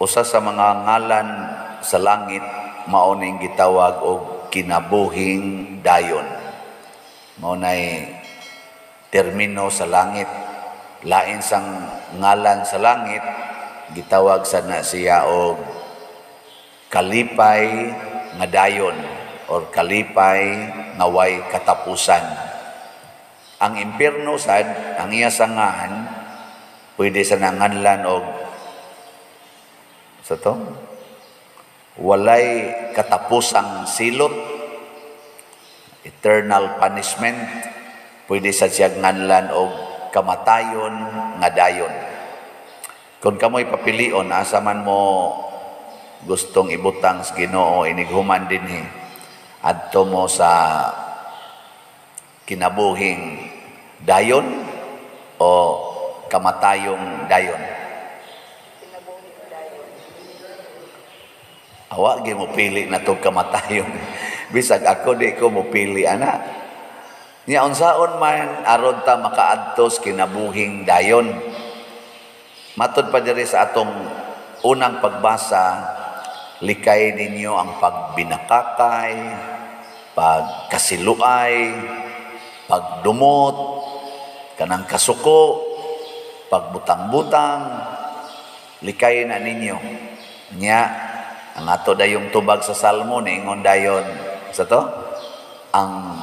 Usa sa mga ngalan sa langit mao ning gitawag og kinabuhing dayon. Mao nay termino sa langit. Lain sang ngalan sa langit gitawag sana siya og kalipay nga dayon or kalipay nga way katapusan. Ang impierno sad ang iya sangahan pwede sa nanganlan og sa to walay katapusang silot, eternal punishment. Pwede sa siya nganlan og kamatayon nga dayon. Kung kamoy papilion asa man mo gustong ibutang sa Ginoo inighuman dinhi, adto mo sa kinabuhing dayon o kamatayong dayon? Awa gi mo pili na tong kamatayon. Bisag ako di ko mo pili ana. Nya unsaon man aron ta makaadto sa kinabuhing dayon? Matud pa diri sa atong unang pagbasa, likay ninyo ang pagbinakakay, pagkasiluay, pagdumot, kanang kasuko, pagbutang-butang, likay na ninyo. Nya ang ato dayong tubag sa Salmo ningon dayon sa to ang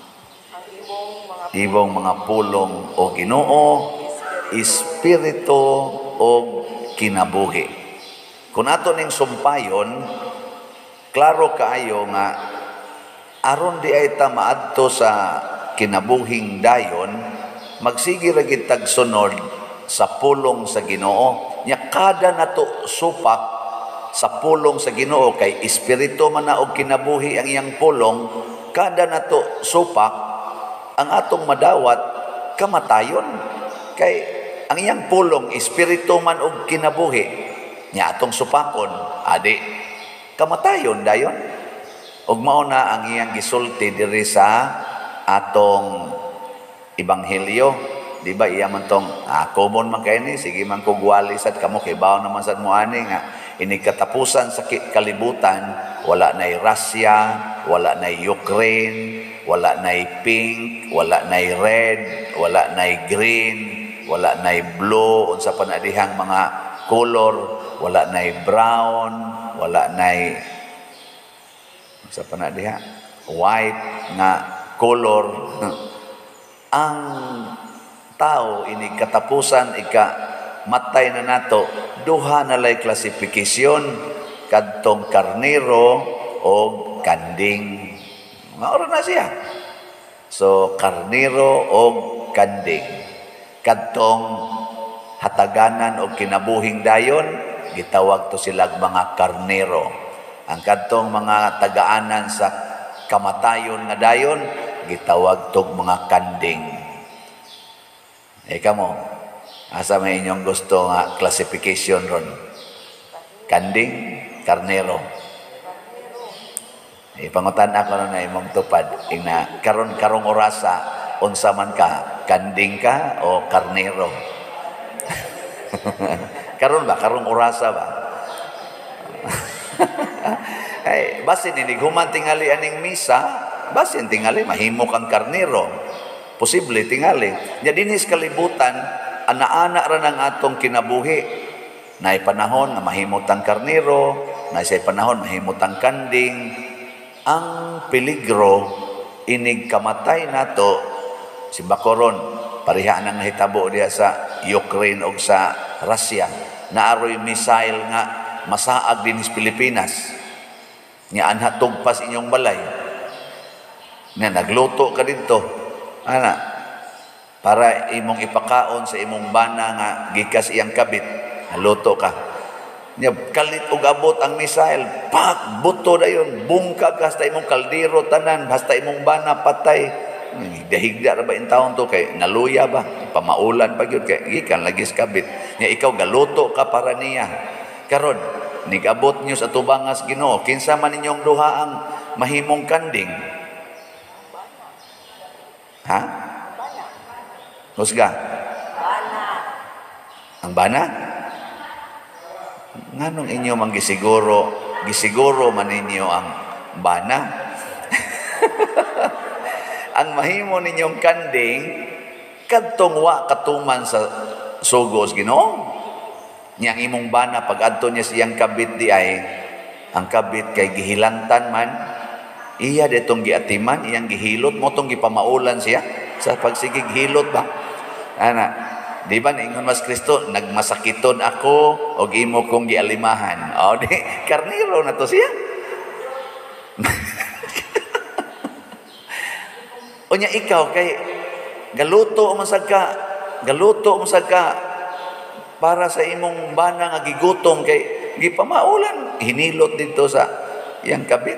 ibong mga pulong o Ginoo, espiritu o kinabuhi. Kung ato ning sumpayon, klaro kaayo nga aron di ay ta maadto sa kinabuhing dayon, magsige ra gid tag sunod sa pulong sa Ginoo. Nya kada nato supak sa pulong sa Ginoo kay espiritu man na og kinabuhi ang iyang pulong, kada nato supak ang atong madawat kamatayon kay ang iyang pulong espiritu man og kinabuhi nya atong supakon adi kamatayon dayon. Ug mao na ang iyang gisulti diri sa atong ebanghelyo, di ba? Iya man tong common man kay ni, sige man ko gwali sad kamo kay bawo naman sad mo ani nga ini katapusan sa kalibutan, wala nay Russia, wala nay Ukraine, wala nay pink, wala nay red, wala nay green, wala nay blue, unsa pa na dihang mga color, wala nay brown, wala nay unsa pa na diha white nga color. Ang tao ini katapusan matay na nato, duha na lay klasifikasyon kadtong karnero o kanding. Maoro na siya. So karnero o kanding. Kadtong hataganan o kinabuhing dayon, gitawag to silag mga karnero. Ang kadtong mga tagaanan sa kamatayon nga dayon, gitawag tog mga kanding. Kamo, asa may inyong gusto nga classification ron? Kanding, karnero. Ipangutan ako na imong tupad. Ina, karong orasa, unsa man ka, kanding ka o karnero? Karon ba? Karong orasa ba? Ay, basin ini human tingali aning misa, basin tingali mahimo kang karnero. Posible tingali. Nya dinis kalibutan, ana-ana ra ng atong kinabuhi. Naay panahon nga mahimutang karnero, naay say panahon mahimutang kanding. Ang peligro inig kamatay nato si Bacoron, pareha nang nahitabo diya sa Ukraine o sa Russia. Naaroy missile nga masaag din sa Pilipinas. Nya anha tugpas inyong balay. Nya nagluto ka dito. Ana, para imong ipakaon sa imong bana nga gikas iyang kabit, luto ka. Nya kalit og abot ang missile, pak buto dayon, bungkag hasta imong kaldero tanan, hasta imong bana patay. Dahigda ra ba in taon to kay naluya ba? Pamaulan pa gyud kay gikan lagi sa kabit. Nya ikaw galuto ka para niya. Karon nigabot niyo sa tubangas Ginoo, kinsa man ninyong duha ang mahimong kanding? Ha? Husga? Bana. Ang bana? Nganong inyo gisiguro man ninyo ang bana. Ang mahimo ninyong kanding kadtong wa katuman sa sugos Ginoo. Nya ang imong bana pag adto niya siyang kabit di ay ang kabit kay gihilantan man, iya detong giatiman, iyang gihilot mo tong gipamaulan siya sa pagsigig hilot ba. Ana, di ba ingon mas Kristo, nagmasakiton ako og imo kong gialimahan. O di karniro na to siya. Unya ikaw kay galuto mo sad ka para sa imong bana nga gigutom kay gipamaulan, hinilot dito sa iyang kabit.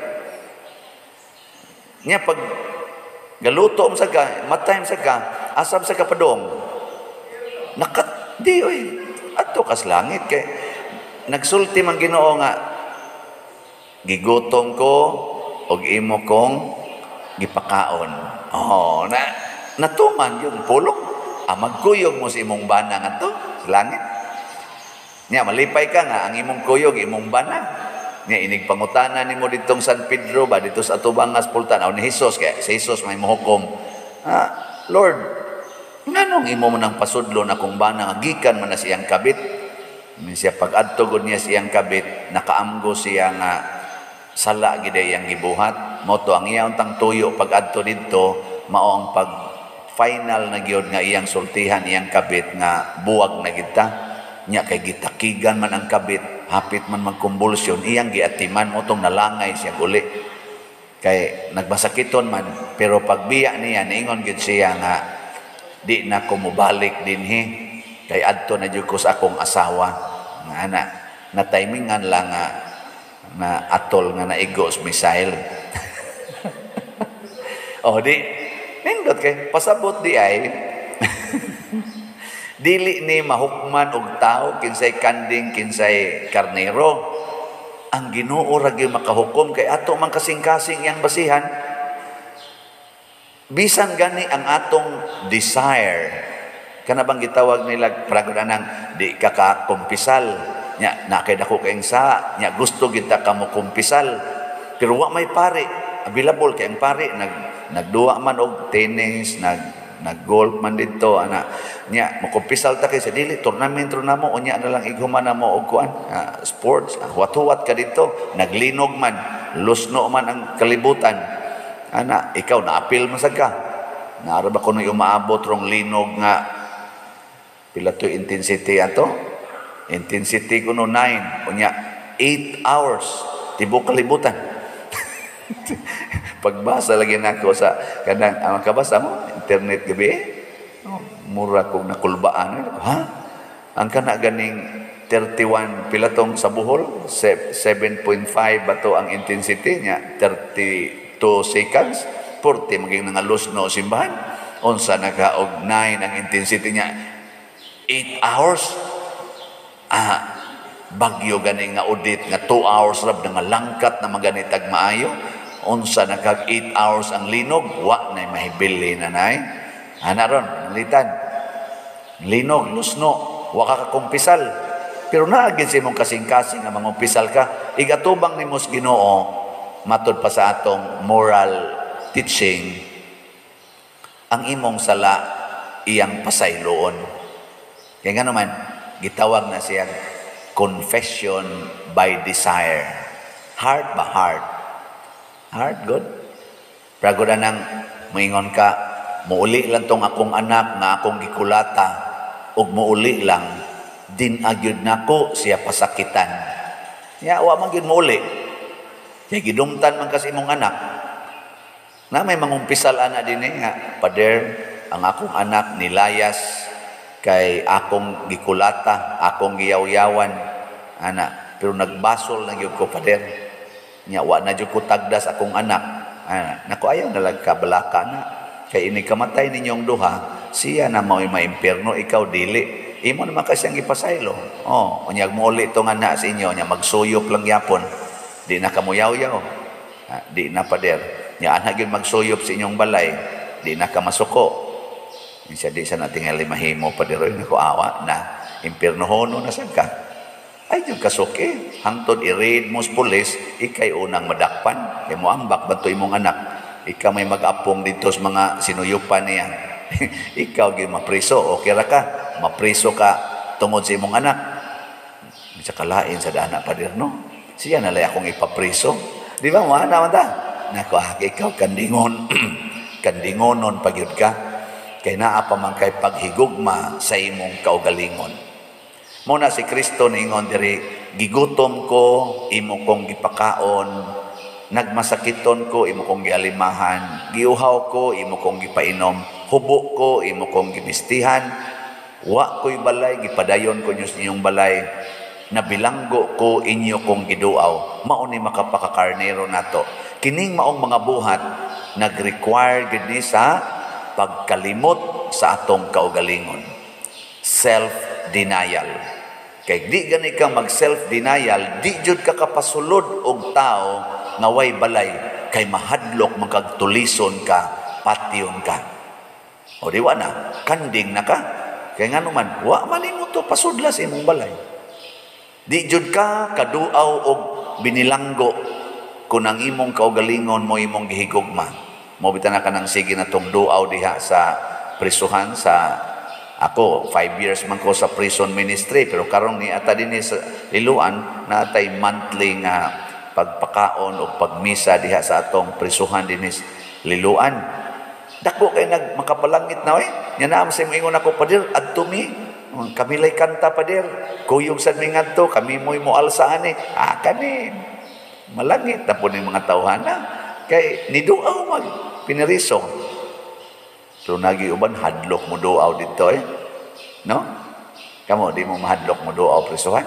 Nya pag galuto mo sad ka, matime sad ka, asam sa kapadong. Nakat di oy adto kas langit kay nagsulti man Ginoo nga gigutom ko og imo kong gipakaon. Oh, natuman yung pulong. Magkuyog mo sa imong bana nga to sa langit. Nya malipay ka nga ang imong kuyog imong bana. Nya inig pangutana nimo ditong San Pedro ba dito sa Atubangas Pultan aw ni Hesus kay si Hesus may mohukom. Lord, nganong imo man ang pasudlon akong bana nga gikan man na siyang kabit. Siya pag-adto gud niya siyang kabit, nakaamgo siya nga sala gid iyang gibuhat. Mo to ang iyang tang tuyo pag-adto didto mao ang pag final na gyud nga iyang sultihan iyang kabit nga buwag na kita. Nya kay gitakigan man ang kabit, hapit man magkumbulsyon, iyang giatiman mo tong nalangay siya uli. Kay nagbasakiton man, pero pagbiya niya niingon gyud siya nga di na ko mobalik dinhi kay adto na jud ko sa akong asawa nga ana na timingan lang nga na atol nga naigos missile. Oh di nindot kay pasabot di ay dili ni mahukman og tao kinsay kanding kinsay karnero. Ang Ginoo ra gyud makahukom kay ato man kasing-kasing iyang basihan. Bisan gani ang atong desire kana bang gitawag nila pragod anang di ka kumpisal nya nakay dako kayong sa nya gusto kita ka mo kumpisal pero wa may pare available kay ang pare nagduwa man og tennis nag-golf man dito ana nya makumpisal ta kay sa dili tournament ro namo unya na lang ighuman namo og kuan sports huwat-huwat ka dito naglinog man lusno man ang kalibutan ana ikaw naapil man sad ka naara ba kuno umaabot rong linog nga pila to intensity ato intensity kuno 9 unya 8 hours tibok kalibutan. Pagbasa lagi nako sa kanang ang kabasa mo internet gabi mura kong nakulbaan ang kana ganing 31 pilatong sa buhol 7.5 bato ang intensity niya 32 seconds 40 maging nangalus no simbahan unsa nagaog 9 ang intensity niya 8 hours bagyo ganing nga audit nga 2 hours rab nga langkat na maganitag maayo unsa nagag 8 hours ang linog wa na mahibili na nay ana ron litan linog lusno wa ka kumpisal pero naagin sa imong kasing-kasing nga mangumpisal ka igatubang nimo sa Ginoo matud pa sa atong moral teaching ang imong sala iyang pasayloon kaya nga naman gitawag na siya confession by desire heart by heart good. Pragod nang moingon ka, muuli lang tong akong anak nga akong gikulata ug muuli lang din agyud nako siya pasakitan. Ya wa man gyud muuli. Kay gidumtan man kasi imong anak. Na may mangumpisal ana dinhi nga, Pader, ang akong anak nilayas kay akong gikulata, akong giyaw-yawan ana, pero nagbasol na gyud ko Pader. Nya wa na jud ko tagdas akong anak nako ayaw na lang kabalaka na kay ini kamatay ninyong duha siya na mao maimpierno ikaw dili imo naman kasi ang ipasaylo unyag muuli tong anak sa inyo nya magsuyop lang yapon di na kamuyaw-yaw di na Pader nya ana gyud magsuyop sa inyong balay di na ka masuko siya di sa natingali mahimo Pader nako awa na impierno hono na sad ka Ay yung kasuki, hangtod i-raid mo sa pulis, ikay unang madakpan. Kaya mo ambak ba ito imong anak? Ikaw may mag-apong dito sa mga sinuyupan niya. Ikaw gyud mapriso, okay ra ka, mapriso ka tungod sa imong anak. Sa kalain sa dana pader no. Siya na lay akong ipapriso. Di ba mo ana man ta? Nako ikaw kandingon. Kandingonon pagyud ka. Kay naa pa man kay paghigugma sa imong kaugalingon. Muna si Kristo niingon diri, gigutom ko, imo kong gipakaon, nagmasakiton ko, imo kong gialimahan, giuhaw ko, imo kong gipainom, hubo ko, imo kong gibistihan, wa ko'y balay, gipadayon ko nyo sa inyong balay, nabilanggo ko, inyo kong giduaw, mauni makapakakarnero nato. Kining maong mga buhat, nag-require gini sa pagkalimot sa atong kaugalingon. Self-denial. Kay di gani ka mag-self-denial, di jud ka kapasulod og tao nga way balay, kay mahadlok magkagtulison ka, patyon ka. O di wa na, kanding na ka. Kay nga naman, wa manimo to pasudlas imong balay. Di jud ka kaduaw og binilanggo kung ang imong kaugalingon mo imong gihigugma. Mo bitan ka nang sige na tong duaw diha sa prisuhan sa ako, 5 years man ko sa prison ministry, pero karong ni ata din sa Liloan, na atay monthly nga pagpakaon o pagmisa diha sa atong prisuhan din sa Liloan. Dako kay makapalangit na nya naam sa ingon ako padir adto mi, kami lay kanta padir, kuyog sad mi ngadto, kami mo'y moalsa ani. Kani malangit na po ni mga tawhana kay niduaw mag piniriso. So nagiuban hadlok mo duaw dito no? Kamo di mo mahadlok mo duaw prisuhan?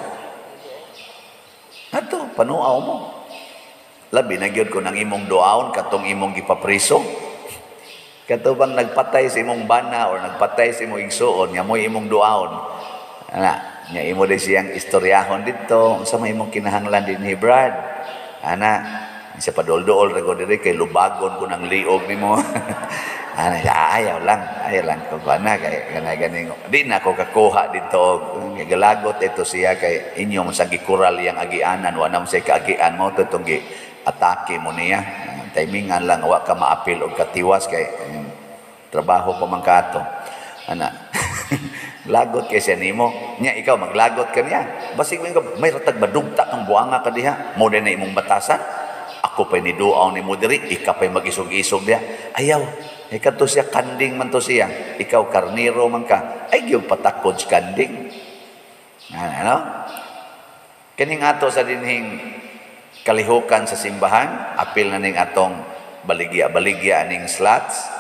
Ato panuaw mo. Labi na gyud ko nang imong duawon katong imong gipapriso. Kato bang nagpatay sa imong bana or nagpatay sa imong igsuon nya mo imong duawon. Ana, nya imo di siyang istoryahon dito unsa may imong kinahanglan dinhi Brad. Ana, sa padol-dol ra ko diri kay lubagon ko nang liog nimo. Ayaw lang kung na kay gani di na ako kakuha dito galagot ito siya kay inyong sa gikural yang agianan wa nam say kaagian mo to gi atake mo niya timingan lang wa ka maapil og katiwas kay trabaho pa man kato ana lagot kay siya nimo nya ikaw maglagot ka niya basig may ratag badugta kang buanga ka diha mo na imong batasan ako pa ni duaw ni mo diri ika pa mag-isog-isog diha ayaw. Ikaw siya kanding man to siya. Ikaw karniro man ka. Ay gyud patakod sa kanding. Ano? Kining ato sa dinhing kalihukan sa simbahan, apil na ning atong baligya ning slots.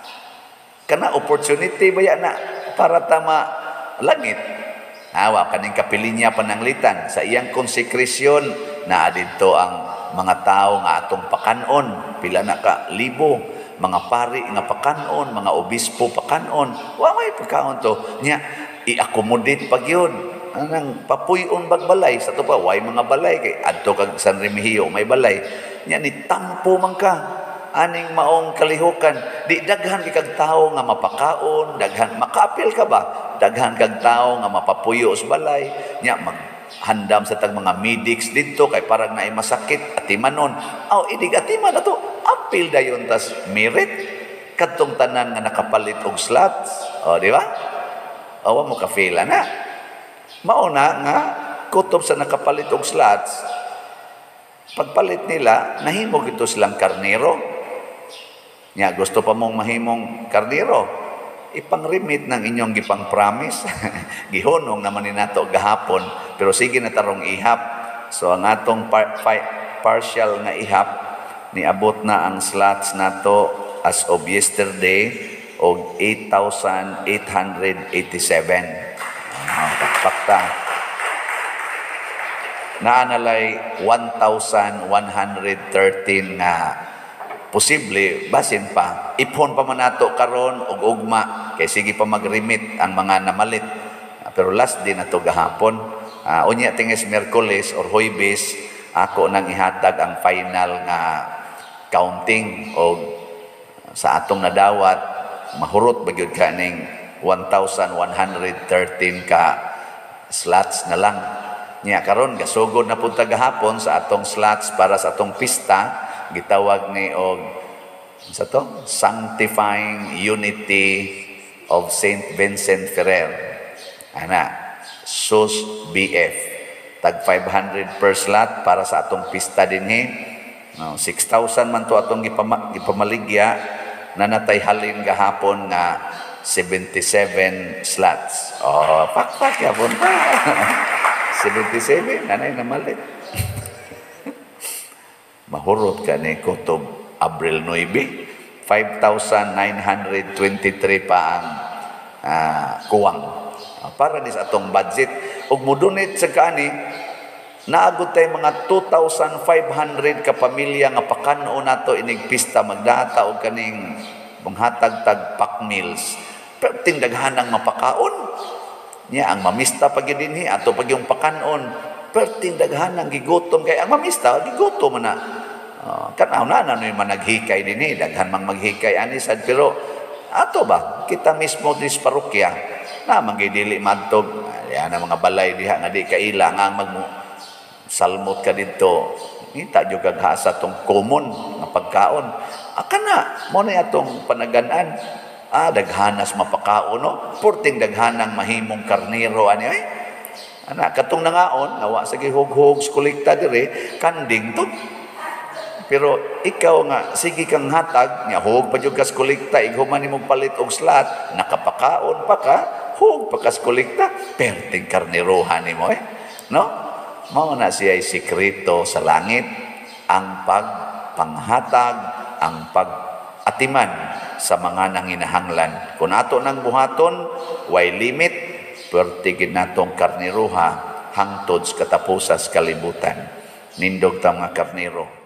Kana opportunity baya na para tama langit. Awa kaning kapilinya pananglitan sa iyang konsekresyon na adito ang mga tao nga atong pakanon, pila na ka libo. Mga pari nga pakanon, mga obispo pakanon, wa may pagkaon to nya i-accommodate pag yun anang papuyon bagbalay sa to pa way mga balay kay adto kag San Remigio may balay nya ni tampo man ka aning maong kalihukan di daghan kag tawo nga mapakaon daghan makapil ka ba daghan kag tawo nga mapapuyo sa balay nya handam sa tag mga medics dito kay parang naay masakit atimanon idig atiman na to apil dayon tas merit kadtong tanan nga nakapalit og slots di ba awa mo ka feel ana mauna nga kutob sa nakapalit og slots pagpalit nila nahimo gito silang karnero nya gusto pa mong mahimong karnero ipang-remit ng inyong gipang promise gihonong naman ni nato gahapon pero sige na tarong ihap so ang atong partial nga ihap niabot na ang slots nato as of yesterday og 8,887 pakta naanalay 1,113 nga posible basin pa ipon pa man nato karon og ugma kay sige pa mag-remit ang mga namalit pero last din nato gahapon unya tinges Miyerkules or Huwebes ako nang ihatag ang final nga counting og sa atong nadawat mahurot bagyod kaning 1,113 ka slots na lang Nya karon gasugod na punta gahapon sa atong slots para sa atong pista, gitawag ni og sa to Sanctifying Unity of Saint Vincent Ferrer. Ana, SUS BF. Tag 500 per slot para sa atong pista dinhi. No, 6,000 man to atong gipamaligya na natay halin gahapon nga 77 slots. Oh, pakpak yapon pa. 77, nanay na malit. Mahurot ka ni Kutob Abril 9, 5,923 pa ang kuwang. Para ni sa atong budget. Ug mudunit sa kani, naagod tayo mga 2,500 ka pamilya nga pakanon nato inig pista magdata og kaning manghatag-tag pack meals. Pero tindaghanang mapakaon. Nya ang mamista pag dinhi ato pag yung pakanon perting daghanang gigutom kay ang mamista gigutom na kanaw na yung managhikay dinhi daghan mang maghikay ani sad pero ato ba kita mismo dis parokya na mangidili madtog yan ang mga balay diha nga di kaila nga salmot ka didto kita jud kag hasa tong common nga pagkaon akana mo na atong panaganan. Daghanas mapakaon, no? Purting daghanang mahimong karnero, ani ay? Ana, katong nangaon, nawa sa gihug-hug, kolekta dire, kanding to. Pero ikaw nga, sige kang hatag, nga hug pa yung kas kolekta, ighuman mong palit og slot, nakapakaon pa ka, hug pa kas kolekta, perting karnerohan mo, no? Mao na siya sikreto sa langit, ang pagpanghatag, ang pag-atiman, sa mga nanginahanglan. Kung ato nang buhaton, way limit, pertigid natong karniruha hangtod sa katapusas kalibutan. Nindog ta mga karniro.